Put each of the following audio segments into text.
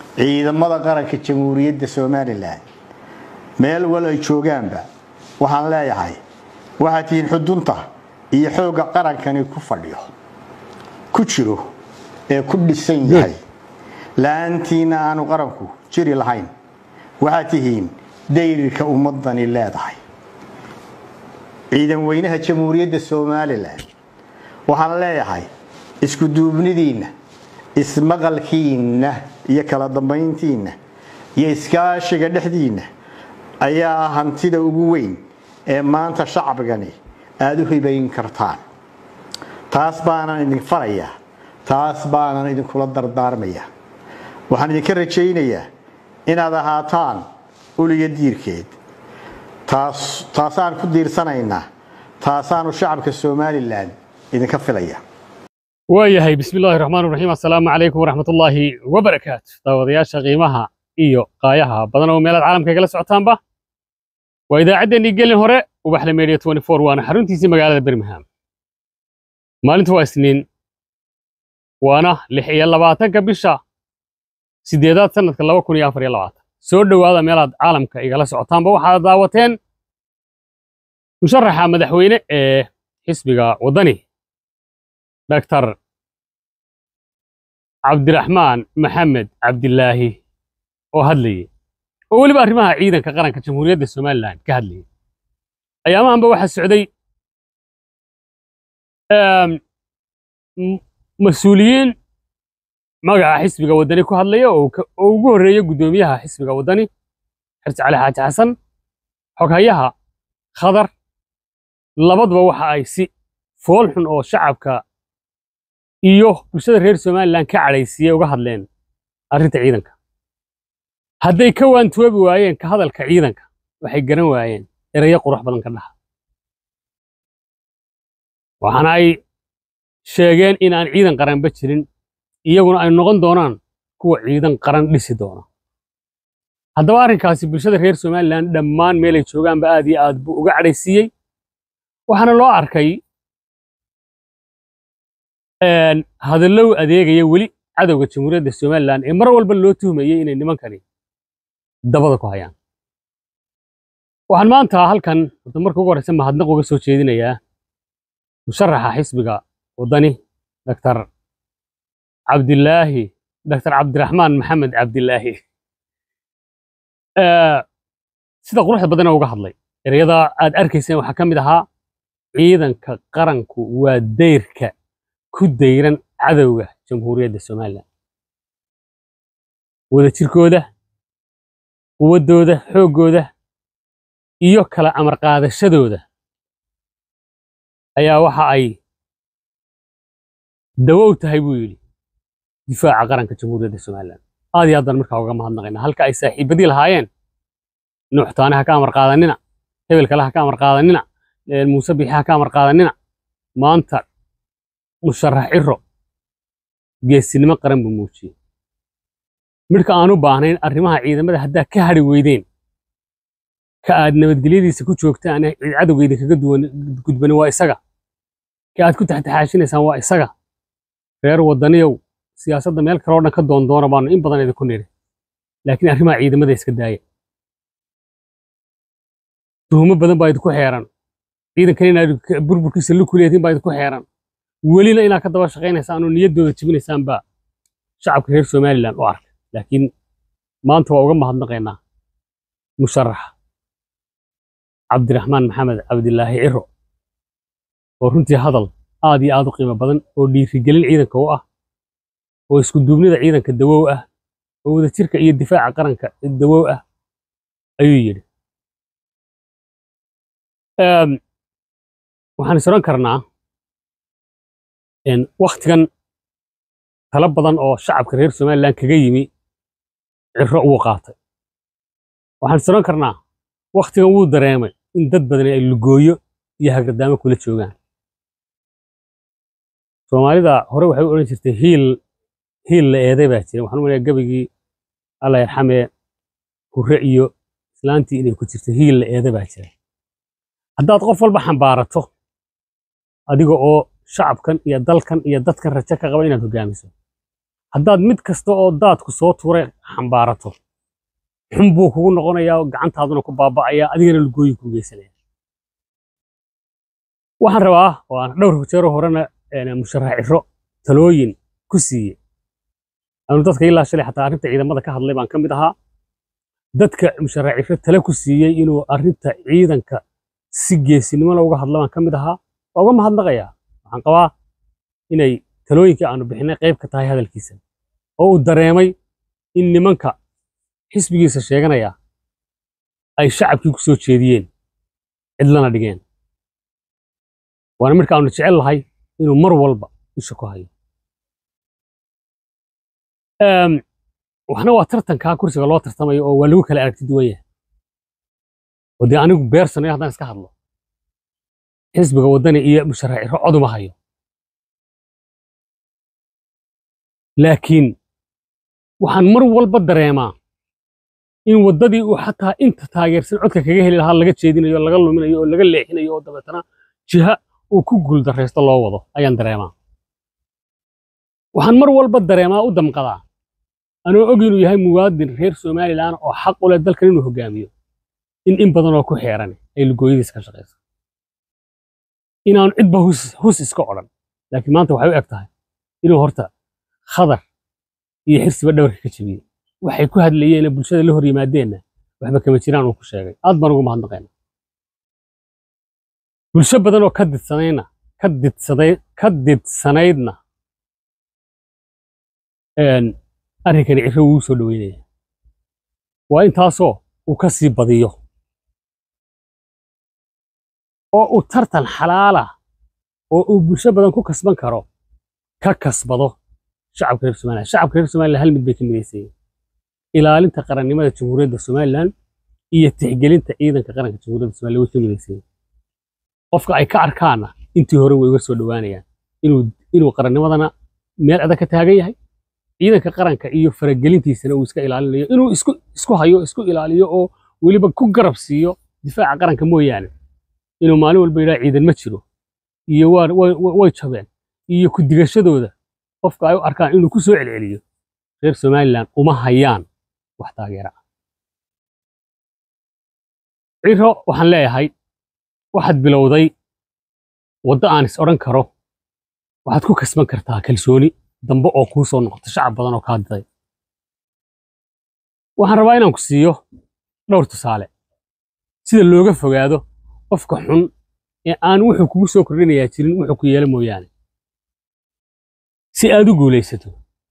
ciidamada qaranka jamhuuriyadda Soomaaliland meel wal ay joogaanba waxaan leeyahay waxa tiin xudunta iyo xooga qarankani ku fadhiyo ku jiro ee ku dhisan yahay laantiina aanu qaranku jiri lahayn waxa tihiin deyrka ummadani leedahay ciidan weynaha jamhuuriyadda Soomaaliland waxaan leeyahay isku duubnidiina ismaqalkiina iyo kala dambeyntiina iyo iskaashiga dhexdiina ayaa hantida ugu weyn ee maanta shacabigani aad u hibayn kartaan taas baanan idin farayaa taas baanan idin kula dardaarmayaa waxaan idin ka rajaynayaa inaad ahaataan uliga diirkeed taasaan ku diirsanaynaa taasaanu shacabka Soomaaliland idinka filaya waayahay bismillaahi raxmaani raxiim assalaamu calaykum waraxmatullaahi wabarakaatu daawadayaasha qiimaha iyo qaayaha badan oo meelaha caalamka kala socotaanba waa idaacaddeenii gelin hore ubaxle media 24 waana xaruntiisii magaalada Birmingham maalintu waa Isniin waana 26 bisha 8aad sanadka 2024 soo dhawaada meelaha caalamka igala socotaanba waxaad daawateen musharaxa madaxweyne ee xisbiga wadani Dr. Cabdiraxmaan Maxamed Cabdilaahi oo hadlayay oo waliba arrimaha ciidanka qaranka jamhuuriyadda Soomaaliland ka hadlayay ayaamahanba waxa socday mas'uuliyiin magaca xisbiga wadani ku hadlaya oo ugu horeeyay gudoomiyaha xisbiga wadani Xirsi Cali Xaaji Xasan xoghayaha Khadar labadaba waxa ay si fool xun oo shacabka iyo bulshada reer Soomaaliland ka cadaysiyay uga hadleen arrinta ciidanka hadday ka waantoobi waayeen ka hadalka ciidanka waxay garan waayeen erayo qurux badan ka dhaha waxaana ay sheegeen in aan ciidan qaranba jirin iyaguna ay noqon doonaan kuwa ciidan qaran dhisi doona haddaba arrinkaasi bulshada reer Soomaaliland dhammaan meel ay joogaanba aad iyo aad buu uga cadaysiyay waxaana loo arkay hadallow adeegaya weli cadowga jamhuuriyadda Soomaaliland ee mar walba loo tuhmayay inay nimankani dabada ku hayaan waxaan maanta halkan marka ugu horeysa mahadnaq uga soo jeedinayaa musharaxa xisbiga wadani Dr. Cabdiraxmaan Maxamed Cabdilaahi sida quruxda badan uga hadlay ereyada aad arkayseen waxa ka mid ahaa ciidanka qaranku waa deyrka ku deyran cadowga jamhuuriyadda Soomaaliland wada jirkooda quwadooda xoogooda iyo kala amar qaadashadooda ayaa waxa ay dawow tahay buu yiri difaaca qaranka jamhuuriyadda Soomaaliland aad iyo aad markaa uga mahadnaqaynaa halka ay saaxiibadii lahaayeen nuuxtaanaha ka amar qaadanina hebel kale ha ka amar qaadanina Muuse Biixi ha ka amar qaadanina maanta musharax Ciro geesinimo qaran buu muujiyay midka aanu baahnayn arrimaha ciidamada hadda ka hari weydeen ka aad nabadgelyadiisa ku joogtaan cadowgeeda kaga gudban waa isaga ka aad ku taxtaxaashinaysaan waa isaga reer wadaniyow siyaasadda meel kale oo dhan ka doondoona baanu in badan idinku niri laakiin arrimaha ciidamada iska daaya tuhmo badan baa idinku xeeran ciidankan inaad burburkiisa lu kuleetiin baa idinku xeeran welina inaad ka daba shaqaynaysaan oo niyaddooda jibinaysaan baa shacabka reer Soomaaliland u arkay laakiin maanta waa uga mahadnaqaynaa musharaxa Cabdiraxmaan Maxamed Cabdilaahi Ciro oo runtii hadal aad iyo aad u qiimo badan oo dhiirigelin ciidanka u ah oo isku duubnida ciidanka dawow ah oo wada jirka iyo difaaca qaranka dawow ah ayuu yiri waxaan isran karnaa waqtigan tala badan oo shacabka reer Soomaaliland kaga yimi Ciro uu qaatay waxaan isran karnaa waqtigan uu dareemay in dad badan ay lugooyo iyo hagardaamo kula joogaan Soomaalida hore waxay u oran jirtay hiil la eeday baa jiray waxaan u maleeyaa gabigii Allah yarxamee hurre iyo islaantii inay ku jirtay hiil la eeday baa jiray haddaad qof walba xambaarato adiga oo shacabkan iyo dalkan iyo dadkan rajo ka qaba inaad hogaamiso haddaad mid kasta oo daadku soo tuuray xambaarato xun buu kugu noqonayaa oo gacantaaduna ku baaba'aya adigana lugooyin ku geysanaya waxaan rabaa oo aan dhowr jeer horena musharax ciro talooyin ku siiyey aanu dadka ilaa shalay xataa arrinta ciidamada ka hadlay baan ka mid ahaa dadka musharax ciro talo ku siiyey inuu arrinta ciidanka si geesinimo looga hadlo baan ka mid ahaa waa uga mahadnaqayaa waxaan qabaa inay talooyinkii aanu bixinay qayb ka tahay hadalkiisa oo uu dareemay in nimanka xisbigiisa sheeganaya ay shacabkii ku soo jeediyeen cidlana dhigeen waana marka aanu jecel lahay inuu mar walba isha ku hayo waxna waa tartankaa kursiga loo tartamayo oo waa lagu kala aragti duwan yahay oo dee anigu beersanayo haddaan iska hadlo xisbiga waddani iyo musharax ciro coduma hayo laakiin waxaan mar walba dareemaa in waddadii uu xataa inta taageersan codka kaga heli lahaa laga jeedinayo laga luminayo oo laga leexinayo oo dabeetana jiha uu ku guuldarraysto loo wado ayaan dareemaa waxaan mar walba dareemaa u damqadaa anoo og inuu yahay muwaadin reer somalilan oo xaq u leh dalkan inuu hogaamiyo in badan oo ku xeeran ay lugooyadiisa ka shaqayso inaanu cidba hus iska odhan laakiin maanta waxay u eg tahay inuu horta khadar iyo xirsiba dhowrka ka jebiyey waxay ku hadlayeen bulshada la hor yimaadeenna waxba kama jiraan uu ku sheegay aad baan ugu mahadnaqaynaa bulsho badan oo ka didsanaydna arrinkani ciro wuu soo dhaweynaya waa intaasoo uu ka sii badiyo oo uu tartan xalaala oo uu bulsho badan ku kasban karo ka kasbado shacabka reer somaliland shacabka reer somaliland hal mid bay ka midaysayeen ilaalinta qarannimada jamhuuriyadda somaliland iyo tixgelinta ciidanka qaranka jamhuuriyadda somaliland way ka midaysayeen qofka ay ka arkaana intii hore way uga soo dhawaanayaan inuu qarannimadana meel adag ka taagan yahay ciidanka qaranka iyo faragelintiisana uu iska ilaalinayo inuu isku hayo isku ilaaliyo oo weliba ku garab siiyo difaaca qaranka mooyaane inuu maalin walba yidhaa ciidan ma jiro iyo way jabeen iyo ku digashadooda qofka ay u arkaan inuu ku soo celceliyo reer somaliland uma hayaan wax taageera ah ciro waxaan leeyahay waxaad bilowday waddo aan is odhan karo waxaad ku kasban kartaa kalsooni dambe oo kuu soo noqota shacab badan oo kaa diday waxaan rabaa inaan ku siiyo dhowr tusaale sida looga fogaado qofka xun ee aan wuxuu kugu soo kordhinayaa jirin wuxuu ku yeelo mooyaane si aad u guulaysato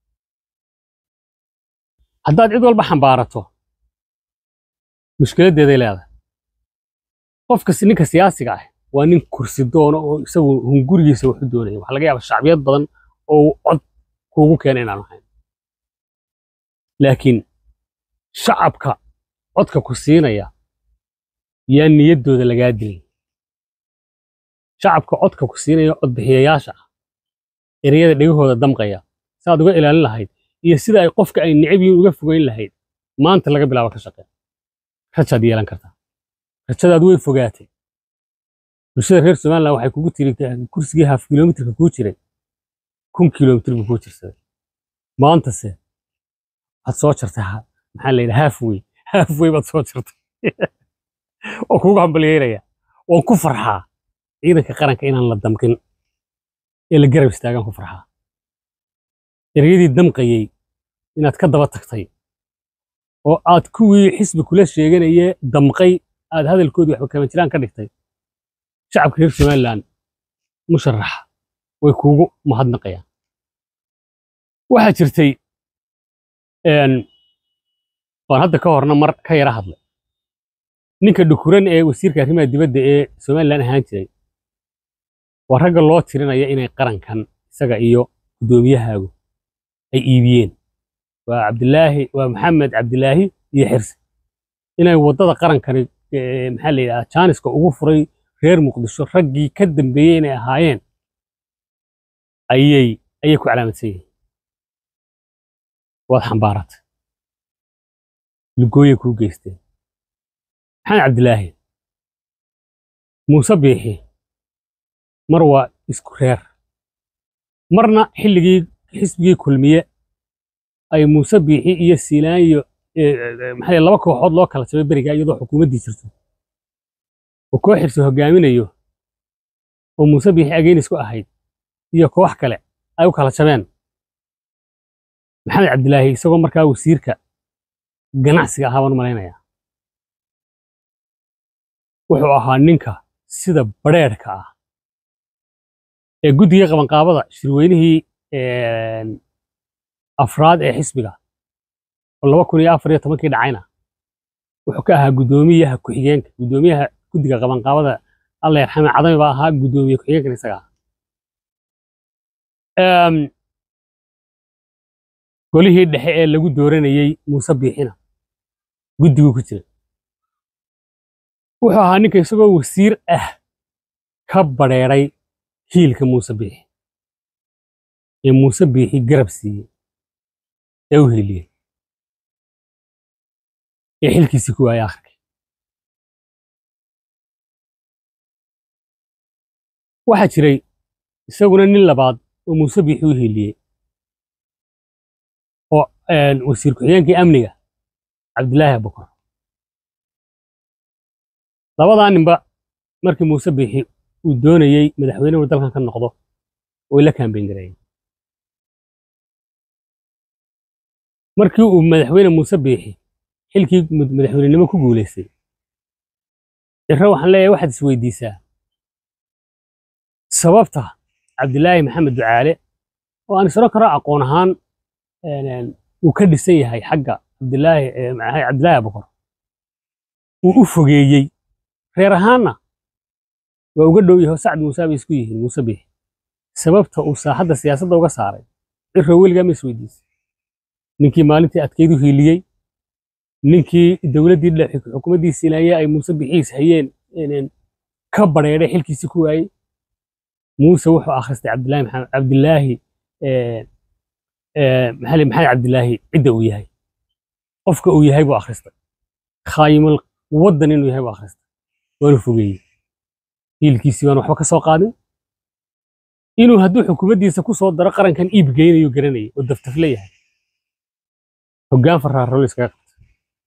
haddaad cid walba xambaarato mushkiladdeeday leedahay qofka ninka siyaasiga ah waa nin kursi doono oo isagu hungurigiisa wax u doonaya waxa laga yaabaa shacbiyad badan oo cod kuugu keena inaan ahayn laakiin shacabka codka ku siinaya yaa niyaddooda lagaa dilay shacabka codka ku siinaya codbixiyayaasha ah ereyada dhegahooda damqaya saad uga ilaalin lahayd iyo sida ay qofka ay necab yihiin uga fogeyn lahayd maanta laga bilaabo ka shaqee rajaad yeelan kartaa rajadaad way fogaatay bulshada reer somaliland waxay kugu tirigtay kursigii haaf kilomitirka kuu jiray 1,000 kilomitir buu kuu jirsaday maantase waxaad soo jartay maxaa la yidhaha halfway baad soo jartay oo kuugu hambalyeynaya oon ku farxaa ciidanka qaranka inaan la damqin ee la garab istaagaan ku farxaa ereyadii damqayey inaad ka daba tagtay oo aad kuwii xisbi kula sheeganayee damqay aad hadalkoodii waxba kama jiraan ka dhigtay shacabka reer somaliland musharaxa way kuugu mahadnaqayaan waxaa jirtay waan hadda ka horna mar ka yara hadlay ninka dhukuran ee wasiirka arrimaha dibadda ee somaliland ahaan jiray waa ragga loo tirinaya inay qarankan isaga iyo guddoomiyahaagu ay iibiyeen waa maxamed cabdilaahi iyo xirsi inay waddada qarankani maxaa la yidhaha jaaniska ugu furay reer muqdisho raggii ka dambeeyey inay ahaayeen ayay ku calaamadsan yihiin waad xambaaratay lugooyay kuu geysteen maxamed cabdilaahi muuse biixi mar waa isku reer marna xilligii xisbigii kulmiye ay Muuse Biixi iyo Siilaanyo maxay laba kooxood loo kala jabay beriga iyadoo xukuumaddii jirto oo koox xirsi hogaaminayo oo Muuse Biixi ageen isku ahayd iyo koox kale ay u kala jabeen maxamed cabdilaahi isagoo markaa wasiirka ganacsiga ahaa baan u malaynayaa wuxuu ahaa ninka sida badheerka ah ee guddiga qabanqaabada shirweynihii afraad ee xisbiga oo 2014 dhacayna wuxuu ka ahaa guddoomiyaha ku-xigeenka guddoomiyaha guddiga qabanqaabada Allah yarxame cadami baa ahaa guddoomiye ku-xigeenka isaga golihii dhexe ee lagu dooranayay Muuse Biixina guddigu ku jira wuxuu ahaa ninka isagoo wasiir ah ka badheeray hiilka Muuse Biixi ee Muuse Biixi garab siiyey ee u heliyey ee xilkiisii ku waayay akhirkii waxaa jiray isaguna nin labaad oo Muuse Biixi u heliyey oo wasiir ku-xigeenkii amniga Cabdilaahi Abukar labadaa ninba markii Muuse Biixi uu doonayey madaxweynuhu dalkan ka noqdo oo la kaambeyn gareeyay markii uu madaxweyne Muuse Biixi xilkii madaxweynenimo ku guuleystay irra waxaan leeyahay waxaad isweydiisaa sababta Cabdilaahi Maxamed Ducaale oo aan isro karo aqoon ahaan uu ka dhisan yahay xagga Cabdilaahi Abukar uu u fogeeyey reer ahaanna waa uga dhow yahay Sacad Muuse bay isku yihiin Muuse Biixi sababta uu saaxadda siyaasadda uga saaray irra weligaa ma isweydiisay ninkii maalintii adkeyd u hiiliyey ninkii dawladdii dhexe xukuumaddii Siilaanyo ay Muuse Biixi hayeen ka badheeray xilkiisii ku waayay Muuse wuxuu akhristay Cabdilaahi maxamed cabdilaahi cidda uu yahay qofka uu yahay buu akhristay khaayimul waddan inuu yahay buu akhristay waanu fogeeyey hiilkiisii waan waxba ka soo qaadin inuu hadduu xukuumaddiisa ku soo daro qarankan iib geynayo garanayay oo daftafle yahay hoggaan farraarro iskaga qabtay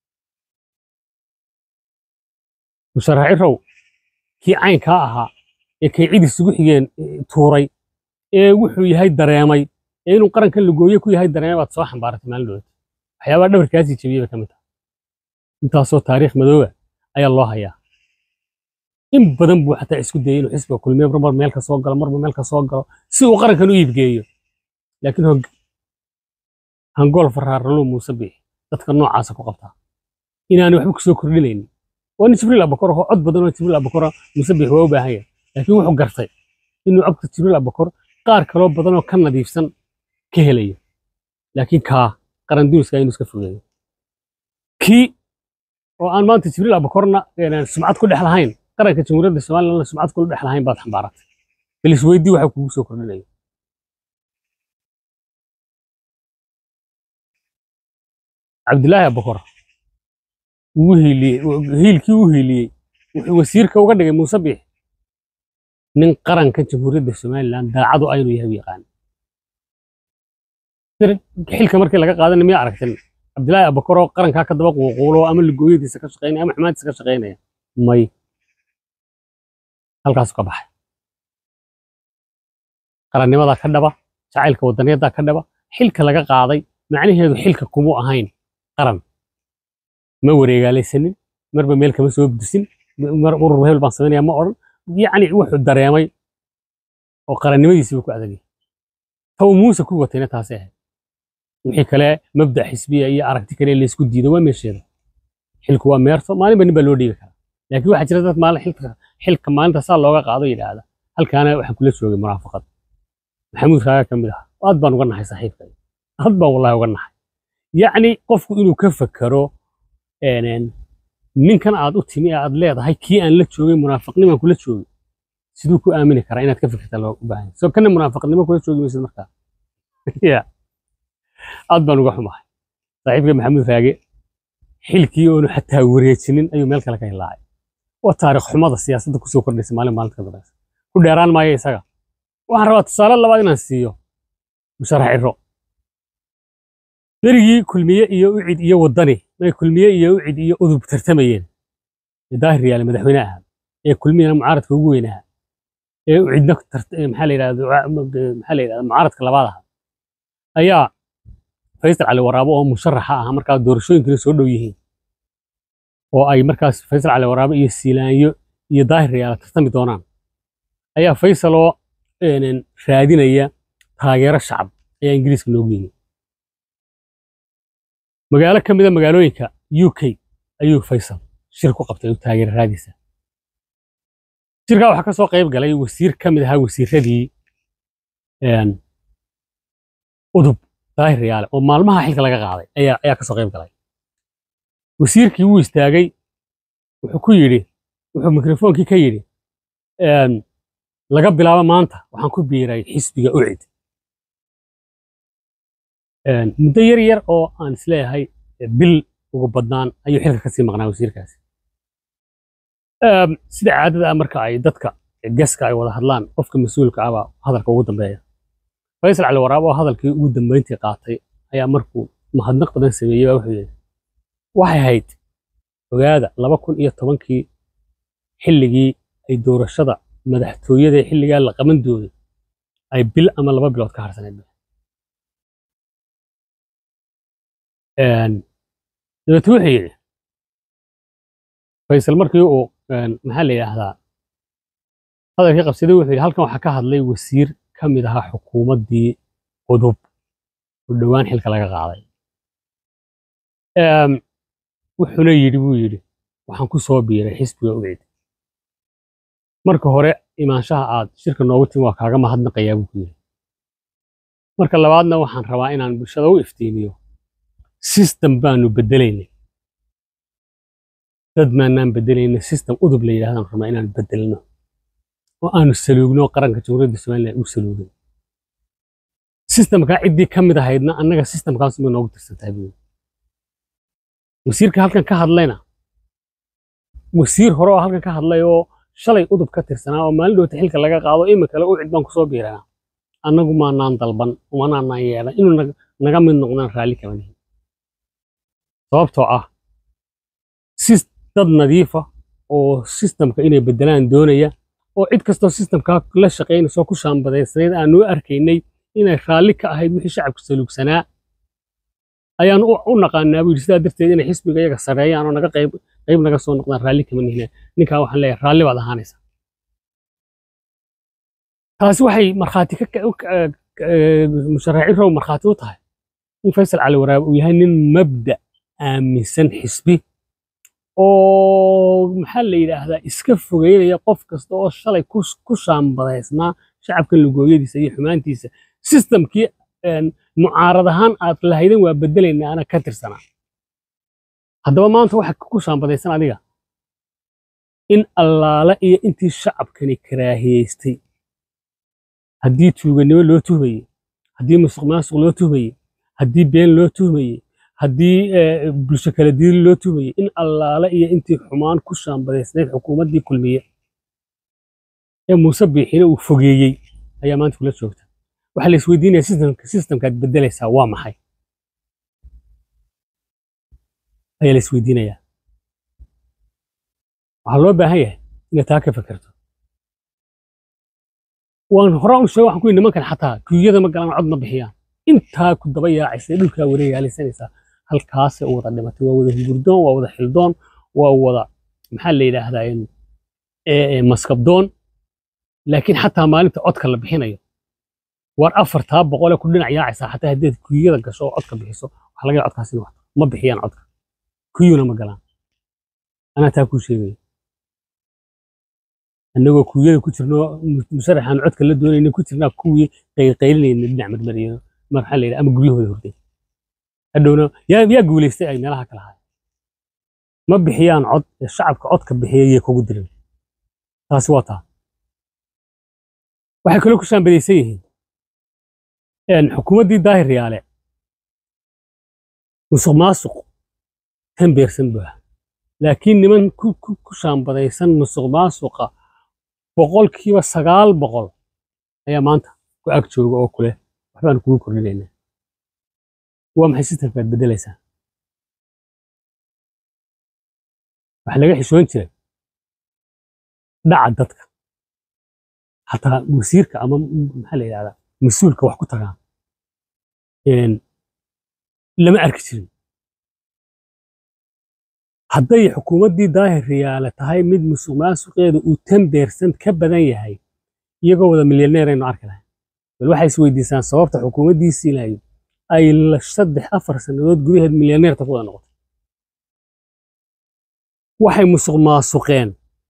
musharaxi row kii caynkaa ahaa ee kay cid isugu xigeen tuuray ee wuxuu yahay dareemay ee inuu qarankan lagooye ku yahay dareemay baad soo xambaaratay maalin dhoweed waxyaabaha dhabarkaasii jabiyey ba ka mid ah intaasoo taariikh madooba ayaa loo hayaa in badan buu xataa isku dayay inuu xisbiga kulmiye marba meel ka soo galo marba meel ka soo galo si uu qarankan u iibgeeyo laakiin hangool farraarlo Muuse Biixi dadka noocaas ku qabtaa inaanu waxba ku soo kordhinaynin وأنا جبريل أبو بكر هو عض بدن جبريل أبو بكر مسبح هو باهية لكن هو قرطي إنه عبد جبريل أبو بكر قار كلام بدن وكان نظيف سن كهلية لكن قرندوس كاين نسكفه كي وأنا ما أنت جبريل أبو بكرنا يعني سمعت كل حلهين قرأ كجمهورية الصومال لأن سمعت كل حلهين بعد حمارات بالسويدي وحكوا سكر لي عبد الله أبو بكر وهيلي وسيرك وقدر Muuse Biixi nin qaranka jamhuuriyadda Soomaaliland daacadu aynu yahay yaqaan xilka markii laga qaadanay miya aragtay Cabdilaahi Abukar oo qaranka ka daba quuqulo ama lugooyadiisa ka shaqeynaya ama xamaadiisa ka shaqeynaya may halkaas ka baxay qarannimada ka dhaba jacaylka wadaniyada ka dhaba xilka laga qaaday macnaheedu xilka kuma ahayn qaran ما wareegaalaysanin marba meel kama soo gudsin mar urur heel baan sameynaya ma oran yani wuxuu dareemay oo qarannimadiisa ku adagay taw Muuse ku watayna taasay ahayd wixii kale mabda xisbiya iyo aragti kale la isku diido waa meesheeda xilku waa meerto maalin bani baa loo dhiibi karaa laakiin waxa jira dad maalin xilka maalinta saa looga qaado yiraahda halkaana waxa kula joogay muraafaqad maxamuud raaga kamid ah aad baan uga nahay saaxiibkay aad baan wallahi uga nahay yani qofku inuu ka fakaro ninkan aad u timi aad leedahay kii aan la joogay munaafiqnimo kula joogay sidoo ku aamini kara inaad ka fikirtaa loo baahan soo kana munaafiqnimo kula joogay mise markaa ya aad baan uga xumahay saaxiibka maxamuud raage xilkii oo xataa wareejinin ayuu meel kale ka hilaacay oo taariikh xumada siyaasadda ku soo kordhisay maalinta ka dambaysa ku dheeraan maayo isaga waxaan rabaa tusaale labaad inaan siiyo musharaxi ro berigii kulmiye iyo ucid iyo wadani may kulmiye iyo ucid iyo udub tartamayeen daahir riyaale madaxweynaha ee kulmiyana mucaaradka ugu weynaha ee ucidna maxaa la yiraahdaa mucaaradka labaad ah ayaa Faysal Cali Waraabo oo musharaxa ah markaa doorashooyinkii soo dhow yihiin oo ay markaas Faysal Cali Waraabo iyo Siilaanyo iyo daahir riyaale tartami doonaan ayaa Faysal oo raadinaya taageero shacab ayaa Ingiriiska loogu yimid magaalo ka mid ah magaalooyinka UK ayuu Faysal shir ku qabtay taageero raadisa shirka waxa ka soo qayb galay wasiir ka mid ah wasiiradii udub daahir riyaale oo maalmaha xilka laga qaaday ayaa ka soo qayb galay wasiirkii uu istaagay wuxuu ku yiri wuxuu mikrofoonkii ka yiri laga bilaabo maanta waxaan ku biiray xisbiga ucid muddo yar oo aan isleeyahay bil ugu badnaan ayuu xilka ka sii maqnaa wasiirkaasi sida caadada ah marka ay dadka gaska ay wada hadlaan qofka mas'uulka ah baa hadalka ugu dambeeya Faysal Cali Waraabo oo hadalkii ugu dambeyntii qaatay ayaa markuu mahadnaq badan sameeyay wuxuu yiri waxay ahayd ogaada 2010kii xilligii ay doorashada madaxtooyada xilliga la qaban doonay ay bil ama 2 bilood ka harsaneed dabadii wuxuu yiri Faysal markii uu maxaa la yiraahdaa hadalkii qabsaday wuxuu yiri halkan waxa ka hadlay wasiir ka mid ah xukuumaddii udub oo dhawaan xilka laga qaaday wuxuuna yiri buu yiri waxaan ku soo biiray xisbiga ucid marka hore imaanshaha aad shirka noogu timi waa kaaga mahadnaqayaa buu yiri marka labaadna waxaan rabaa inaan bulshada u iftiimiyo system baanu bedelaynay dad maanaan bedelaynay system udub la yiraahdo rabaa inaan bedelno oo aanu saluugno qaranka jamhuuriyadda Soomaaliya uu saluugay systemka cidii ka mid ahaydna annaga systemkaas ma noogu tirsantahay buu wasiirka halkan ka hadlayna wasiir hore oo halkan ka hadlay oo shalay udub ka tirsanaa oo maalin dhowta xilka laga qaado imika kale ucid baan ku soo biiranaa annagu ma naan dalban uma naan yeelan inuu naga mid noqdaan raali kama nihin sababtoo ah dad nadiif ah oo systemka inay bedelaan doonaya oo cid kastoo systemka la shaqeynayso ku shaambadaysnayd aanu arkaynay inay raali ka ahayd wixii shacabku saluugsanaa ayaan u naqaanaa buu sidaa darteed inay xisbiga iyaga sareeyaan oo naga qayb naga soo noqdaan raali kama nihin ninka waxaan leeyahay raali baad ahaanaysaa taasi waxay markhaati musharaxiin row markhaati u tahay in Faysal Cali Waraabo uu yahay nin mabda aaminsan xisbi oo maxaa la yiraahdaa iska fogeynaya qof kasta oo shalay ku shaambadaysnaa shacabka lugooyadiisa iyo xumaantiisa systemkii mucaarad ahaan aad lahaydan waa bedelaynaa ana ka tirsanaa haddaba maanta waxa ku shaambadaysan adiga in allaala iyo intii shacabkani karaahiyeystay haddii tuuganimo loo tuhmayey haddii musuqmaasuq loo tuhmayey haddii been loo tuhmayey haddii bulsho kala diin loo tuhmayey in allaala iyo intii xumaan ku shaambadaysnayd xukuumaddii kulmiye ee Muuse Biixina uu fogeeyey ayaa maanta kula joogta waxa la isweydiinayaa systemkaad bedelaysaa waa maxay ayaa la isweydiinayaa waxaa loo baahan yahay inaad taa ka fikirto waan horaan u sheegay waxaan ku yidhi nimankan xataa kuyada ma galaan cod ma bixiyaan intaa ku daba yaacaysay dhulkaa wareegaalaysanaysaa halkaasay u wada dhimatay waa wada hurdoon waa wada xildoon waa wada maxaa la yiraahdaa maskabdoon laakiin xataa maalinta codka la bixinayo war 400 ku dhinac yaacaysa xataa haddii kuyada gasho oo codka bixiso waxa laga codkaasi ma bixiyaan codka kuyuna ma galaan ana taa ku sheegay annagoo kuyada ku jirno musharaxan codka la doonayna ku jirnaa kuwii qaylinayna dhinac marmariyo marxal leeyahay ama guryahooda hurday hadhowna yaa guuleystay ay meelaha kala haay ma bixiyaan cod shacabka codka bixiyay kugu dirin taasi waa taa waxay kale ku shaambadaysan yihiin xukuumaddii daahir riyaale musuqmaasuq tanbeersan baa laakiin niman ku shaambadaysan musuqmaasuqa 900% ayaa maanta ku ag jooga oo kule waxbaan kugu kordhinaynaa وما حسيت كانت بدليسا waxa laga xishoon jiray dhaca dadka hataa wasiirka ama maxaa la yiraahdaa mas'uulka wax ku tagaa lama arki jirin hadday xukuumaddii daahir riyaale tahay mid musuqmaasuqeedu uu 10% ka badan yahay iyagoo wada milyaneer aynu arki lahayn bal waxay is weydiisaan sababta xukuumaddiisii ilaahay ay 3-4 sanadood gudaheed milyaneerta ku wada noqotay waxay musuqmaasuqeen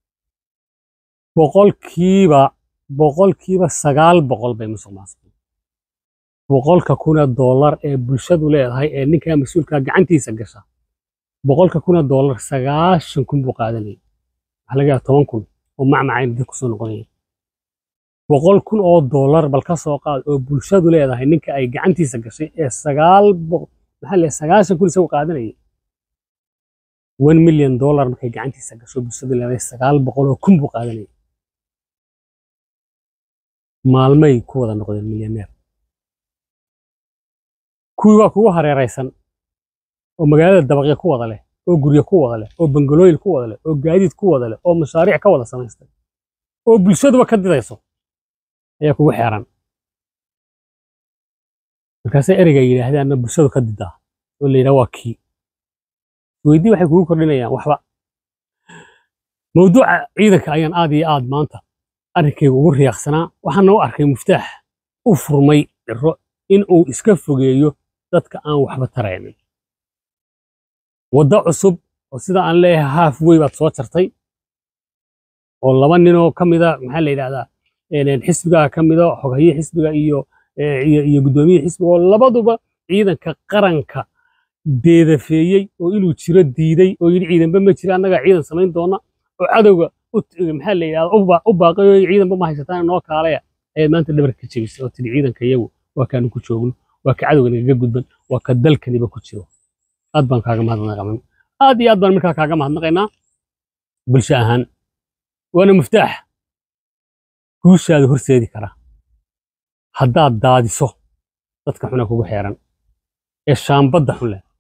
boqolkiiba 900 bay musuqmaasuqeen boqolka kuna dollar ee bulshadu leedahay ee ninka mas'uulka gacantiisa gasha boqolka kuna dollar 9,000 buu qaadanayay waxa laga yaabaa 10,000 oo macmacayn dib ku soo noqonayay $100,000 bal ka soo qaad oo bulshadu leedahay ninka ay gacantiisa gashay ee 9,000 isagu qaadanayay $1 million markay gacantiisa gasho bulshadu leedahay 900,000 buu qaadanayay maalmay ku wada noqdeen milyaneer kuwii waa kugu hareeraysan oo magaalada dabaqyo ku wada leh oo guryo ku wada leh oo bangalooyin ku wada leh oo gaadiid ku wada leh oo mashaariic ka wada samaystay oo bulshaduba ka didayso ayaa kugu xeeran markaasay ereyga yidhaahdaan bulshadu ka didaa oo la yidhaha waa kii weydii waxay kugu kordhinayaan waxba mawduuca ciidanka ayaan aad iyo aad maanta arrinkayga ugu riyaaqsanaa waxaana u arkay muftaax u furmay Ciro in uu iska fogeeyo dadka aan waxba taraynin waddo cusub oo sida aan leeyahay halfway baad soo jartay oo laba nin oo ka mid ah maxaa la yiraahdaa xisbiga ka mid ah xogaye xisbiga iyo gudoomiye xisbiga oo labaduba ciidanka qaranka deedafeeyay oo inuu jiro diiday oo yiri ciidanba ma jira annaga ciidan samayn doona oo cadowga maxaa la yiraahdaa u baaqay oo ciidanba ma haysataan noo kaalaya ay maanta dhabarka ka jabisay oo tidhi ciidanka iyagu waa kaanu ku joogno waa ka cadowga naga gudban waa ka dalkaniba ku jiro aad baan kaaga mahadnaqaynaa aad iyo aad baan markaa kaaga mahadnaqaynaa bulsho ahaan waana muftaax guushaada horseedi kara haddaad daadiso dadka xuna kugu xeeran ee shaambadda xun leh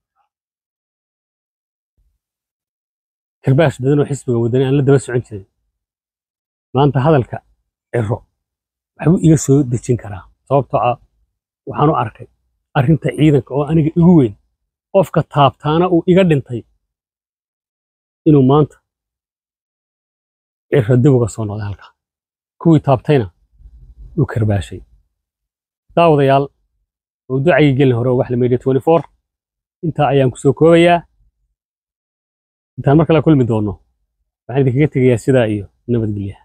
karbaash badan oo xisbiga wadani aan la daba socon jirin maanta hadalka Ciro waxbuu iga soo dejin karaa sababtoo ah waxaan u arkay arrinta ciidanka oo aniga igu weyn qofka taabtaana uu iga dhintay inuu maanta Ciro dib uga soo noqday halka kuwii taabtayna uu karbaashay daawadayaal mawduucayga gelin hore oo wax la meediya 24 intaa ayaan ku soo koobayaa intaan mar kale kulmi doono waxaan idinkaga tegayaa sidaa iyo nabadgelya